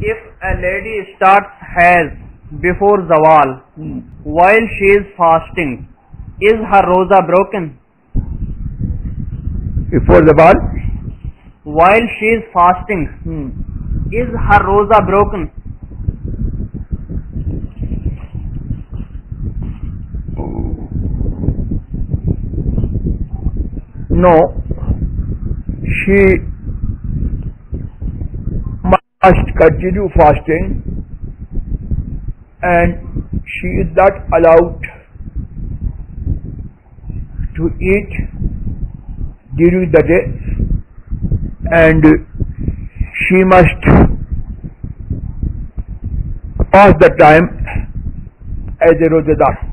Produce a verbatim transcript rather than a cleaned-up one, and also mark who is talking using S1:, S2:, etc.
S1: If a lady starts hajj before zawal
S2: hmm.
S1: while she is fasting, is her roza broken?
S2: Before the ball?
S1: While she is fasting,
S2: Hmm.
S1: is her roza broken?
S2: No. She must continue fasting and she is not allowed to eat during the day, and she must pass the time as a rozadar.